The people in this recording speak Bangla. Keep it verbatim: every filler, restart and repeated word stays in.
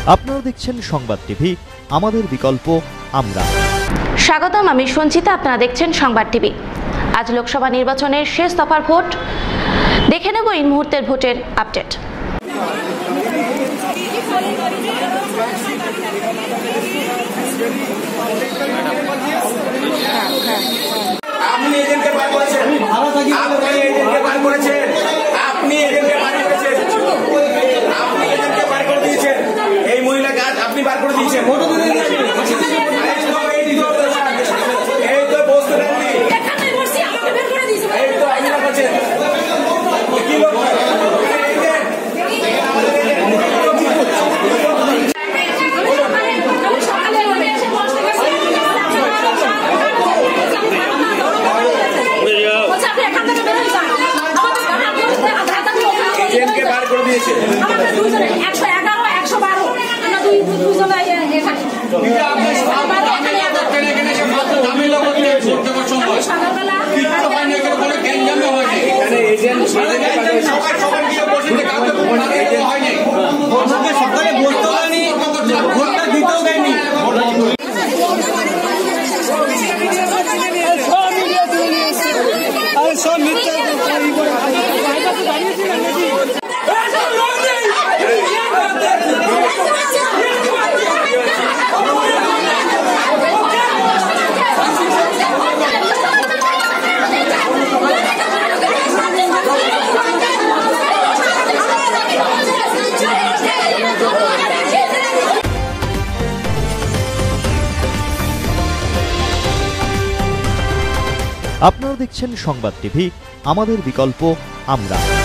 আপনারা দেখছেন সংবাদ টিভি, আমাদের বিকল্প আমরা। স্বাগতম, আমি সঞ্চিতা। আপনারা দেখছেন সংবাদ টিভি। আজ লোকসভা নির্বাচনের শেষ দফার ভোট। দেখে নেব এই মুহূর্তের ভোটের আপডেট। আপনি এজেন্টকে বার করেছেন, আপনি এজেন্টকে বার করেছেন, আপনি এজেন্টকে বার করেছেন, আপনি এজেন্টকে বার করে দিয়েছেন। এই মহিলা গাছ আপনি বার করে দিয়েছেন। এই তো বসতে দেননি, এই তো আপনি করছেন কি লোক এজেন্টকে বার করে দিয়েছে। একশো এগারো একশো বারো আমরা দুই দুজনে সকালে বলতে হয়নি, ভোটটা দিতেও দেয়নি। সব মিথ্যা আপনারা দেখছেন সংবাদ টিভি, আমাদের বিকল্প আমরা।